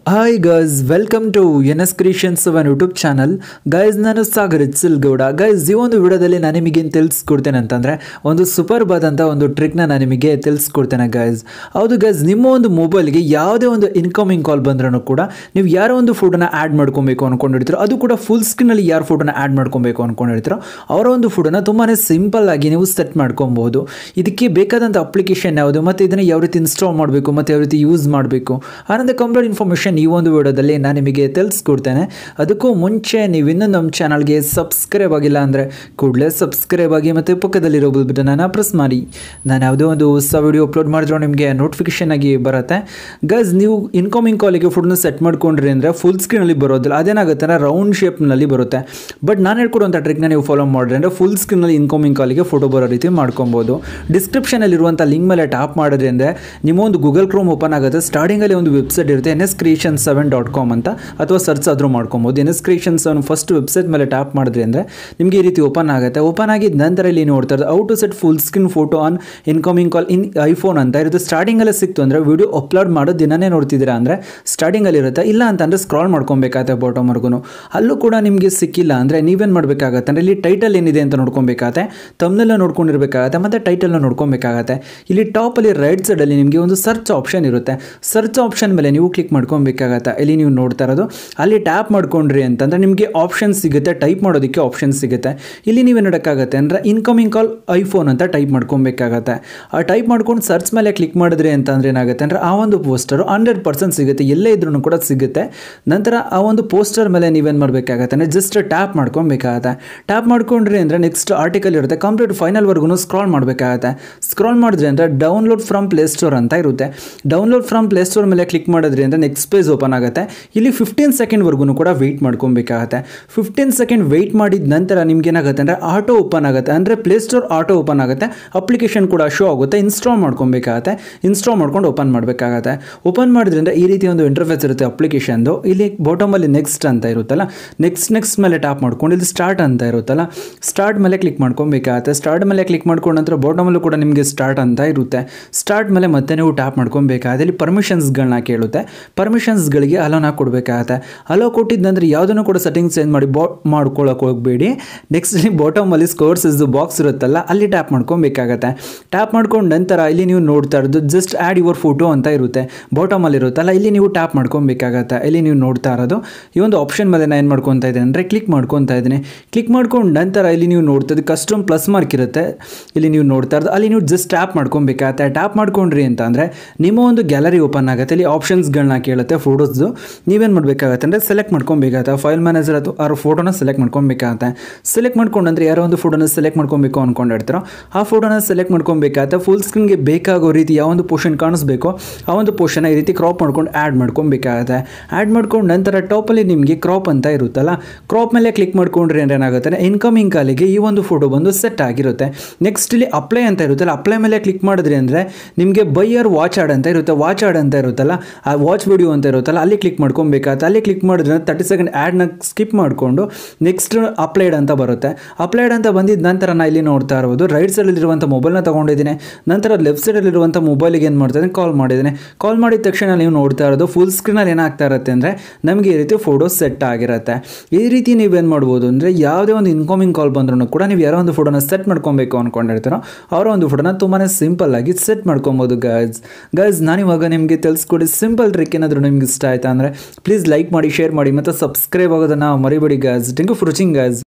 Hi guys, welcome to NS creations own YouTube channel. Guys, ನಾನು Sagar ಇತ್ಸಿಲ್ಗೌಡ. Guys, ಈ ಒಂದು ವಿಡಿಯೋದಲ್ಲಿ ನಾನು ನಿಮಗೆ ಏನು ತಿಳಿಸ್ಕೊಡ್ತೇನೆ ಅಂತಂದರೆ ಒಂದು ಸೂಪರ್ ಆದಂಥ ಒಂದು ಟ್ರಿಕ್ನ ನಾನು ನಿಮಗೆ ತಿಳಿಸ್ಕೊಡ್ತೇನೆ ಗೈಸ್. ಹೌದು ಗೈಸ್, ನಿಮ್ಮ ಒಂದು ಮೊಬೈಲ್ಗೆ ಯಾವುದೇ ಒಂದು ಇನ್ಕಮಿಂಗ್ ಕಾಲ್ ಬಂದ್ರೂ ಕೂಡ ನೀವು ಯಾರೋ ಒಂದು ಫೋಟೋನ ಆ್ಯಡ್ ಮಾಡ್ಕೊಬೇಕು ಅಂದ್ಕೊಂಡಿರ್ತೀರೋ, ಅದು ಕೂಡ ಫುಲ್ ಸ್ಕ್ರೀನಲ್ಲಿ ಯಾರು ಫೋಟೋನ ಆ್ಯಡ್ ಮಾಡ್ಕೊಬೇಕು ಅಂದ್ಕೊಂಡಿರ್ತೀರೋ ಅವರ ಒಂದು ಫೋಟೋನ ತುಂಬಾ ಸಿಂಪಲ್ ಆಗಿ ನೀವು ಸೆಟ್ ಮಾಡ್ಕೊಬೋದು. ಇದಕ್ಕೆ ಬೇಕಾದಂಥ ಅಪ್ಲಿಕೇಶನ್ ಯಾವುದು ಮತ್ತು ಇದನ್ನು ಯಾವ ರೀತಿ ಇನ್ಸ್ಟಾಲ್ ಮಾಡಬೇಕು ಮತ್ತು ಯಾವ ರೀತಿ ಯೂಸ್ ಮಾಡಬೇಕು ಅನ್ನೋದು ಕಂಪ್ಲೀಟ್ ಇನ್ಫಾರ್ಮೇಷನ್ ಈ ಒಂದು ವಿಡಿಯೋದಲ್ಲಿ ನಾನು ನಿಮಗೆ ತಿಳಿಸ್ಕೊಡ್ತೇನೆ. ಅದಕ್ಕೂ ಮುಂಚೆ ನೀವು ಇನ್ನೂ ನಮ್ಮ ಚಾನಲ್ಗೆ ಸಬ್ಸ್ಕ್ರೈಬ್ ಆಗಿಲ್ಲ ಅಂದರೆ ಕೂಡಲೇ ಸಬ್ಸ್ಕ್ರೈಬ್ ಆಗಿ ಮತ್ತು ಪಕ್ಕದಲ್ಲಿರೋ ಬಟನ್ನ ಪ್ರೆಸ್ ಮಾಡಿ. ನಾನು ಯಾವುದೇ ಒಂದು ಹೊಸ ವಿಡಿಯೋ ಅಪ್ಲೋಡ್ ಮಾಡಿದ್ರು ನಿಮಗೆ ನೋಟಿಫಿಕೇಶನ್ ಆಗಿ ಬರುತ್ತೆ. ಗೈಸ್, ನೀವು ಇನ್ಕಮಿಂಗ್ ಕಾಲಿಗೆ ಫೋಟೋನ ಸೆಟ್ ಮಾಡ್ಕೊಂಡ್ರಿ ಅಂದರೆ ಫುಲ್ ಸ್ಕ್ರೀನಲ್ಲಿ ಬರೋದಿಲ್ಲ, ಅದೇನಾಗುತ್ತೆ ಅಂದರೆ ರೌಂಡ್ ಶೇಪ್ನಲ್ಲಿ ಬರುತ್ತೆ. ಬಟ್ ನಾನು ಹೇಳ್ಕೊಡುವಂಥ ಟ್ರಿಕ್ನ ನೀವು ಫಾಲೋ ಮಾಡಿದ್ರೆ ಅಂದರೆ ಫುಲ್ ಸ್ಕ್ರೀನಲ್ಲಿ ಇನ್ಕಮಿಂಗ್ ಕಾಲಿಗೆ ಫೋಟೋ ಬರೋ ರೀತಿ ಮಾಡ್ಕೊಬೋದು. ಡಿಸ್ಕ್ರಿಪ್ಷನಲ್ಲಿರುವಂಥ ಲಿಂಕ್ ಮೇಲೆ ಟ್ಯಾಪ್ ಮಾಡಿದ್ರೆ ಅಂದರೆ ನಿಮ್ಮ ಒಂದು ಗೂಗಲ್ ಕ್ರೋಮ್ ಓಪನ್ ಆಗುತ್ತೆ. ಸ್ಟಾರ್ಟಿಂಗಲ್ಲಿ ಒಂದು ವೆಬ್ಸೈಟ್ ಇರುತ್ತೆ nscreation7.com ಅಂತ, ಅಥವಾ ಸರ್ಚ್ ಆದರೂ ಮಾಡ್ಕೊಬೋದು. nscreation7 ಫಸ್ಟ್ ವೆಬ್ಸೈಟ್ ಮೇಲೆ ಟ್ಯಾಪ್ ಮಾಡಿದ್ರಿ ಅಂದರೆ ನಿಮಗೆ ಈ ರೀತಿ ಓಪನ್ ಆಗುತ್ತೆ. ಓಪನ್ ಆಗಿದ್ದ ನಂತರ ಇಲ್ಲಿ ನೋಡ್ತಾ ಇರೋದು how to set full screen photo on incoming call in iPhone ಅಂತ ಇರುತ್ತೆ. ಸ್ಟಾರ್ಟಿಂಗಲ್ಲೇ ಸಿಕ್ತು ಅಂದರೆ ವಿಡಿಯೋ ಅಪ್ಲೋಡ್ ಮಾಡೋ ದಿನನೇ ನೋಡ್ತಿದ್ದೀರಾ ಅಂದರೆ ಸ್ಟಾರ್ಟಿಂಗಲ್ಲಿ ಇರುತ್ತೆ. ಇಲ್ಲ ಅಂತಂದರೆ ಸ್ಕ್ರಾಲ್ ಮಾಡ್ಕೊಬೇಕಾಗತ್ತೆ ಬಾಟಮ್ವರೆಗೂ. ಅಲ್ಲೂ ಕೂಡ ನಿಮಗೆ ಸಿಕ್ಕಿಲ್ಲ ಅಂದರೆ ನೀವೇನು ಮಾಡಬೇಕಾಗತ್ತೆ ಅಂದರೆ ಇಲ್ಲಿ ಟೈಟಲ್ ಏನಿದೆ ಅಂತ ನೋಡ್ಕೊಬೇಕಾಗತ್ತೆ, ತಮ್ನೆಲ್ಲ ನೋಡ್ಕೊಂಡಿರ್ಬೇಕಾಗತ್ತೆ ಮತ್ತು ಟೈಟಲ್ನ ನೋಡ್ಕೊಬೇಕಾಗತ್ತೆ. ಇಲ್ಲಿ ಟಾಪಲ್ಲಿ ರೈಟ್ ಸೈಡಲ್ಲಿ ನಿಮಗೆ ಒಂದು ಸರ್ಚ್ ಆಪ್ಷನ್ ಇರುತ್ತೆ. ಸರ್ಚ್ ಆಪ್ಷನ್ ಮೇಲೆ ನೀವು ಕ್ಲಿಕ್ ಮಾಡ್ಕೊಬೇಕಾಗತ್ತೆ. ಇಲ್ಲಿ ನೀವು ನೋಡ್ತಾ ಇರೋದು ಅಲ್ಲಿ ಟ್ಯಾಪ್ ಮಾಡ್ಕೊಂಡ್ರಿ ಅಂತಂದರೆ ನಿಮಗೆ ಆಪ್ಷನ್ ಸಿಗುತ್ತೆ, ಟೈಪ್ ಮಾಡೋದಕ್ಕೆ ಆಪ್ಷನ್ ಸಿಗುತ್ತೆ. ಇಲ್ಲಿ ನೀವು ನೋಡೋಕ್ಕಾಗತ್ತೆ ಅಂದರೆ ಇನ್ಕಮಿಂಗ್ ಕಾಲ್ ಐಫೋನ್ ಅಂತ ಟೈಪ್ ಮಾಡ್ಕೊಬೇಕಾಗತ್ತೆ. ಆ ಟೈಪ್ ಮಾಡ್ಕೊಂಡು ಸರ್ಚ್ ಮೇಲೆ ಕ್ಲಿಕ್ ಮಾಡಿದ್ರಿ ಅಂತಂದರೆ ಏನಾಗುತ್ತೆ ಅಂದರೆ ಆ ಒಂದು ಪೋಸ್ಟರು 100% ಸಿಗುತ್ತೆ, ಎಲ್ಲೇ ಇದ್ರೂ ಕೂಡ ಸಿಗುತ್ತೆ. ನಂತರ ಆ ಒಂದು ಪೋಸ್ಟರ್ ಮೇಲೆ ನೀವೇನು ಮಾಡಬೇಕಾಗತ್ತೆ ಅಂದರೆ ಜಸ್ಟ್ ಟ್ಯಾಪ್ ಮಾಡ್ಕೊಬೇಕಾಗತ್ತೆ. ಟ್ಯಾಪ್ ಮಾಡ್ಕೊಂಡ್ರಿ ಅಂದರೆ ನೆಕ್ಸ್ಟ್ ಆರ್ಟಿಕಲ್ ಇರುತ್ತೆ, ಕಂಪ್ಲೀಟ್ ಫೈನಲ್ವರೆಗೂ ಸ್ಕ್ರಾಲ್ ಮಾಡಬೇಕಾಗತ್ತೆ. ಸ್ಕ್ರಾಲ್ ಮಾಡಿದ್ರಿ ಅಂದರೆ ಡೌನ್ಲೋಡ್ ಫ್ರಮ್ ಪ್ಲೇಸ್ಟೋರ್ ಅಂತ ಇರುತ್ತೆ. ಡೌನ್ಲೋಡ್ ಫ್ರಮ್ ಪ್ಲೇಸ್ಟೋರ್ ಮೇಲೆ ಕ್ಲಿಕ್ ಮಾಡಿದ್ರಿ ಅಂದರೆ ನೆಕ್ಸ್ಟ್ ಪೇಜ್ ಓಪನ್ ಆಗುತ್ತೆ. ಇಲ್ಲಿ 15 ಸೆಕೆಂಡ್ವರೆಗೂ ಕೂಡ ವೆಯ್ಟ್ ಮಾಡ್ಕೊಬೇಕಾಗತ್ತೆ. 15 ಸೆಕೆಂಡ್ ವೆಯ್ಟ್ ಮಾಡಿದ ನಂತರ ನಿಮ್ಗೆ ಏನಾಗುತ್ತೆ ಅಂದರೆ ಆಟೋ ಓಪನ್ ಆಗುತ್ತೆ, ಅಂದರೆ ಪ್ಲೇಸ್ಟೋರ್ ಆಟೋ ಓಪನ್ ಆಗುತ್ತೆ, ಅಪ್ಲಿಕೇಶನ್ ಕೂಡ ಶೋ ಆಗುತ್ತೆ. ಇನ್ಸ್ಟಾಲ್ ಮಾಡ್ಕೊಬೇಕಾಗತ್ತೆ. ಇನ್ಸ್ಟಾಲ್ ಮಾಡ್ಕೊಂಡು ಓಪನ್ ಮಾಡಬೇಕಾಗತ್ತೆ. ಓಪನ್ ಮಾಡಿದ್ರಿಂದ ಈ ರೀತಿ ಒಂದು ಇಂಟರ್ಫೇಸ್ ಇರುತ್ತೆ ಅಪ್ಲಿಕೇಶನ್ದು. ಇಲ್ಲಿ ಬಾಟಮಲ್ಲಿ ನೆಕ್ಸ್ಟ್ ಅಂತ ಇರುತ್ತಲ್ಲ, ನೆಕ್ಸ್ಟ್ ಮೇಲೆ ಟ್ಯಾಪ್ ಮಾಡ್ಕೊಂಡು ಇಲ್ಲಿ ಸ್ಟಾರ್ಟ್ ಅಂತ ಇರುತ್ತಲ್ಲ, ಸ್ಟಾರ್ಟ್ ಮೇಲೆ ಕ್ಲಿಕ್ ಮಾಡ್ಕೊಬೇಕಾಗತ್ತೆ. ಸ್ಟಾರ್ಟ್ ಮೇಲೆ ಕ್ಲಿಕ್ ಮಾಡ್ಕೊಂಡ ನಂತರ ಬಾಟಮಲ್ಲೂ ಕೂಡ ನಿಮಗೆ ಸ್ಟಾರ್ಟ್ ಅಂತ ಇರುತ್ತೆ. ಸ್ಟಾರ್ಟ್ ಮೇಲೆ ಮತ್ತೆ ನೀವು ಟ್ಯಾಪ್ ಮಾಡ್ಕೊಬೇಕಾಗತ್ತೆ. ಇಲ್ಲಿ ಪರ್ಮಿಷನ್ಸ್ಗಳನ್ನ ಕೇಳುತ್ತೆ. ಪರ್ಮಿಷನ್ಸ್ಗಳಿಗೆ ಅಲೋನ ಕೊಡಬೇಕಾಗತ್ತೆ. ಅಲೋ ಕೊಟ್ಟಿದ್ದಂದ್ರೆ ಯಾವುದನ್ನು ಕೂಡ ಸೆಟ್ಟಿಂಗ್ಸ್ ಚೇಂಜ್ ಮಾಡಿ ಮಾಡ್ಕೊಳ್ಳೋಕೆ ಹೋಗಬೇಡಿ. ನೆಕ್ಸ್ಟ್ ಇಲ್ಲಿ ಬಾಟಮಲ್ಲಿ ಸ್ಕೋರ್ಸ್ ಬಾಕ್ಸ್ ಇರುತ್ತಲ್ಲ, ಅಲ್ಲಿ ಟ್ಯಾಪ್ ಮಾಡ್ಕೊಬೇಕಾಗತ್ತೆ. ಟ್ಯಾಪ್ ಮಾಡ್ಕೊಂಡು ನಂತರ ಇಲ್ಲಿ ನೀವು ನೋಡ್ತಾ ಇರೋದು ಜಸ್ಟ್ ಆ್ಯಡ್ ಯುವರ್ ಫೋಟೋ ಅಂತ ಇರುತ್ತೆ, ಬಾಟಮಲ್ಲಿ ಇರುತ್ತಲ್ಲ, ಇಲ್ಲಿ ನೀವು ಟ್ಯಾಪ್ ಮಾಡ್ಕೊಬೇಕಾಗತ್ತೆ. ಇಲ್ಲಿ ನೀವು ನೋಡ್ತಾ ಇರೋದು ಈ ಒಂದು ಆಪ್ಷನ್ ಮೇಲೆ ನಾನು ಏನು ಮಾಡ್ಕೊತಾ ಇದ್ದೀನಿ ಅಂದರೆ ಕ್ಲಿಕ್ ಮಾಡ್ಕೊತಾ ಇದ್ದೀನಿ. ಕ್ಲಿಕ್ ಮಾಡ್ಕೊಂಡು ನಂತರ ಇಲ್ಲಿ ನೀವು ನೋಡ್ತಾ ಇದ್ದು ಕಸ್ಟಮ್ ಪ್ಲಸ್ ಮಾರ್ಕ್ ಇರುತ್ತೆ, ಇಲ್ಲಿ ನೀವು ನೋಡ್ತಾ ಇರೋದು ಅಲ್ಲಿ ನೀವು ಜಸ್ಟ್ ಟ್ಯಾಪ್ ಮಾಡ್ಕೊಬೇಕಾಗತ್ತೆ. ಟ್ಯಾಪ್ ಮಾಡ್ಕೊಂಡ್ರಿ ಅಂತ ಅಂದರೆ ನಿಮ್ಮ ಒಂದು ಗ್ಯಾಲರಿ ಓಪನ್ ಆಗುತ್ತೆ. ಇಲ್ಲಿ ಆಪ್ಷನ್ಸ್ಗಳನ್ನ ಕೇಳುತ್ತೆ ಫೋಟೋಸ್ದು. ನೀವೇನು ಮಾಡಬೇಕಾಗತ್ತೆ ಅಂದರೆ ಸೆಲೆಕ್ಟ್ ಮಾಡ್ಕೊಬೇಕಾಗತ್ತೆ. ಫೈಲ್ ಮ್ಯಾನೇಜರ್ ಅಥವಾ ಆ ಫೋಟೋನ ಸೆಲೆಕ್ಟ್ ಮಾಡ್ಕೊಬೇಕಾಗತ್ತೆ. ಸೆಲೆಕ್ಟ್ ಮಾಡ್ಕೊಂಡ್ರೆ ಯಾರೋ ಒಂದು ಫೋಟೋನ ಸೆಲೆಕ್ಟ್ ಮಾಡ್ಕೊಬೇಕು ಅಂದ್ಕೊಂಡಿರ್ತೀರೋ ಆ ಫೋಟೋನ ಸೆಲೆಕ್ಟ್ ಮಾಡ್ಕೊಬೇಕಾಗತ್ತೆ. ಫುಲ್ ಸ್ಕ್ರೀನ್ಗೆ ಬೇಕಾಗೋ ರೀತಿ ಯಾವ ಒಂದು ಪೋರ್ಷನ್ ಕಾಣಿಸ್ಬೇಕೋ ಆ ಒಂದು ಪೋರ್ಷನ್ ಈ ರೀತಿ ಕ್ರಾಪ್ ಮಾಡ್ಕೊಂಡು ಆ್ಯಡ್ ಮಾಡ್ಕೊಬೇಕಾಗತ್ತೆ. ಆ್ಯಡ್ ಮಾಡ್ಕೊಂಡು ನಂತರ ಟಾಪಲ್ಲಿ ನಿಮಗೆ ಕ್ರಾಪ್ ಅಂತ ಇರುತ್ತಲ್ಲ, ಕ್ರಾಪ್ ಮೇಲೆ ಕ್ಲಿಕ್ ಮಾಡ್ಕೊಂಡ್ರೆ ಏನಾಗುತ್ತೆ ಇನ್ಕಮಿಂಗ್ ಕಾಲಿಗೆ ಈ ಒಂದು ಫೋಟೋ ಬಂದು ಸೆಟ್ ಆಗಿರುತ್ತೆ. ನೆಕ್ಸ್ಟ್ ಇಲ್ಲಿ ಅಪ್ಲೈ ಅಂತ ಇರುತ್ತಲ್ಲ, ಅಪ್ಲೈ ಮೇಲೆ ಕ್ಲಿಕ್ ಮಾಡಿದ್ರಿ ಅಂದರೆ ನಿಮಗೆ ಬೈಯರ್ ವಾಚ್ ಆಡ್ ಅಂತ ಇರುತ್ತೆ. ವಾಚ್ ಆಡ್ ಅಂತ ಇರುತ್ತಲ್ಲ, ಆ ವಾಚ್ ವಿಡಿಯೋ ಅಂತ ಇರುತ್ತಲ್ಲ, ಅಲ್ಲಿ ಕ್ಲಿಕ್ ಮಾಡ್ಕೊಬೇಕಾಗತ್ತೆ. ಅಲ್ಲಿ ಕ್ಲಿಕ್ ಮಾಡಿದ್ರೆ 30 ಸೆಕೆಂಡ್ ಆ್ಯಡ್ನ ಸ್ಕಿಪ್ ಮಾಡಿಕೊಂಡು ನೆಕ್ಸ್ಟ್ ಅಪ್ಲೈಡ್ ಅಂತ ಬರುತ್ತೆ. ಅಪ್ಲೈಡ್ ಅಂತ ಬಂದಿದ್ದ ನಂತರ ನಾನು ಇಲ್ಲಿ ನೋಡ್ತಾ ಇರ್ಬೋದು ರೈಟ್ ಸೈಡಲ್ಲಿರುವಂಥ ಮೊಬೈಲ್ನ ತೊಗೊಂಡಿದ್ದೀನಿ. ನಂತರ ಲೆಫ್ಟ್ ಸೈಡಲ್ಲಿರುವಂಥ ಮೊಬೈಲಿಗೆ ಏನು ಮಾಡ್ತಾಯಿದ್ದೀನಿ ಕಾಲ್ ಮಾಡಿದ್ದೀನಿ. ಕಾಲ್ ಮಾಡಿದ ತಕ್ಷಣ ನೀವು ನೋಡ್ತಾ ಇರೋದು ಫುಲ್ ಸ್ಕ್ರೀನಲ್ಲಿ ಏನಾಗ್ತಾ ಇರುತ್ತೆ ಅಂದರೆ ನಮಗೆ ಈ ರೀತಿ ಫೋಟೋ ಸೆಟ್ ಆಗಿರುತ್ತೆ. ಈ ರೀತಿ ನೀವೇನು ಮಾಡ್ಬೋದು ಅಂದರೆ ಯಾವುದೇ ಒಂದು ಇನ್ಕಮಿಂಗ್ ಕಾಲ್ ಬಂದ್ರೂ ಕೂಡ ನೀವು ಯಾರೋ ಒಂದು ಫೋಟೋನ ಸೆಟ್ ಮಾಡ್ಕೊಬೇಕು ಅಂದ್ಕೊಂಡಿರ್ತೀರೋ ಅವರ ಒಂದು ಫೋಟೋನ ತುಂಬಾ ಸಿಂಪಲ್ ಆಗಿ ಸೆಟ್ ಮಾಡ್ಕೊಬೋದು. ಗೈಸ್, ನಾನಿವಾಗ ನಿಮಗೆ ತಿಳಿಸ್ಕೊಡಿ ಸಿಂಪಲ್ ಟ್ರಿಕ್. ಏನಾದರೂ ನಿಮ್ಗೆ ಇಷ್ಟ ಆಯಿತಾ ಅಂದರೆ ಪ್ಲೀಸ್ ಲೈಕ್ ಮಾಡಿ, ಶೇರ್ ಮಾಡಿ ಮತ್ತು ಸಬ್ಸ್ಕ್ರೈಬ್ ಆಗೋದನ್ನು ಮರಿಬೇಡಿ guys. Thank you for watching guys.